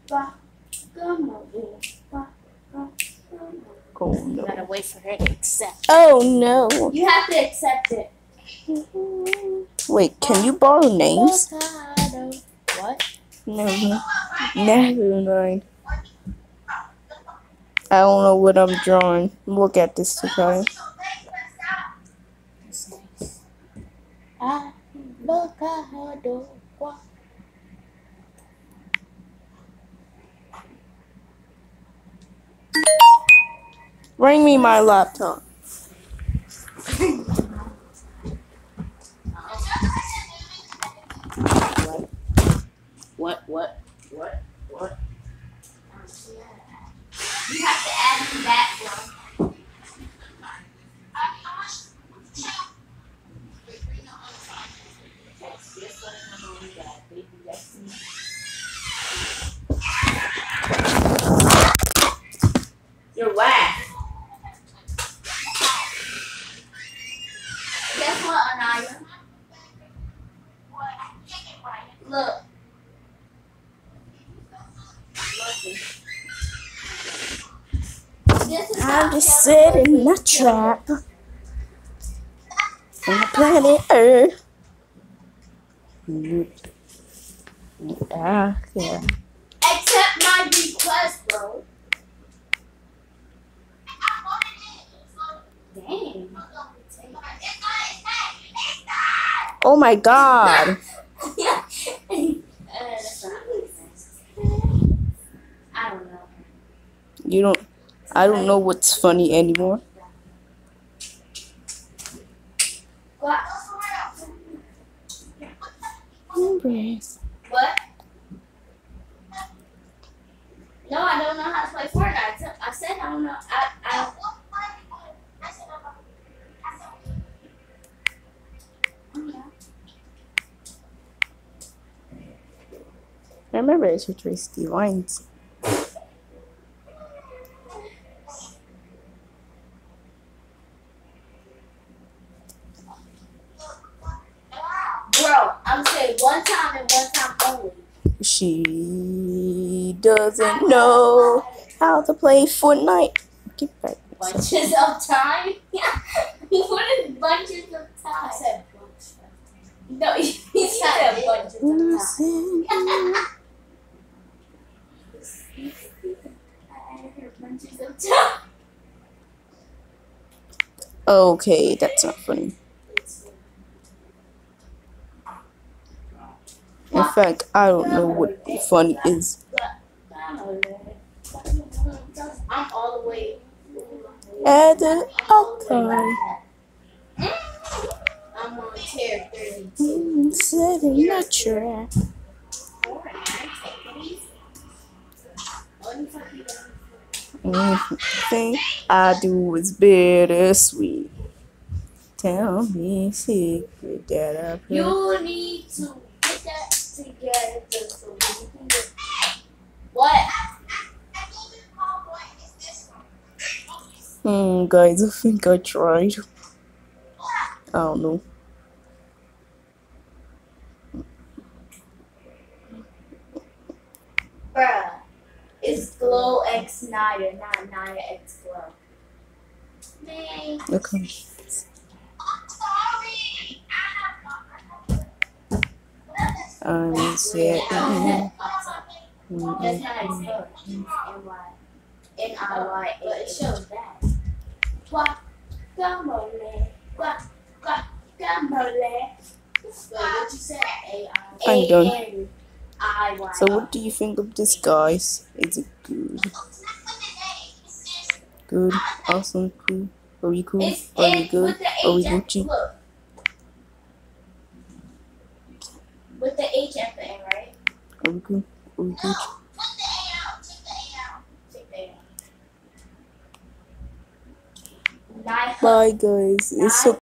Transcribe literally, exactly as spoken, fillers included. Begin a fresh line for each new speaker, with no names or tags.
Oh
You
no.
gotta wait for her to accept.
Oh no.
You have to accept it.
Wait, can you borrow names?
What?
Never. Never mind. I don't know what I'm drawing. Look at this, guy.
That's nice. Avocado.
Bring me my laptop.
What? What? What? What? You have to add me that one. You're whack. Guess what, Anaya? Look.
I'm just sitting in a trap on the planet Earth. Ah, yeah.
Accept my request, bro. Dang.
Oh my god.
Yeah. I don't know.
You don't. I don't know what's funny anymore.
What?
Embrace.
What? No, I don't know how to play Fortnite. I said I don't know. I, I
I remember it's with Tracy Lines.
Bro, I'm saying one time and one time only.
She doesn't know how to play Fortnite. Get back.
Bunches of time? Yeah. What is bunches of time? I said bunches. No, he said bunches of time. I heard bunches of time.
Okay, that's not funny. In fact, I don't know what funny is.
I'm all the way.
At the okay.
I'm on tier thirty-two.
Sitting in a trap. Everything I do is bittersweet. Tell me a secret that I put.
You need to get that together just so we can get. What?
Hmm, guys, I think I tried. I don't know.
Bruh, it's Glow X Naya, not Naya X Glow. Man.
Okay. I'm sitting.
That's how I spell it. N I Y A. But it shows that. Guacamole. Guacamole. Wait, what you said? A I.
I'm done.
I Y.
So, what do you think of this, guys? Is it good? Good, awesome, cool. Are we cool?
It's
Are we
it
good?
with the
Are we
H at-
Gucci?
Look. With the H at the end, right?
Are we cool? Are we Gucci?
Take the A out. Nine
Bye, guys. It's so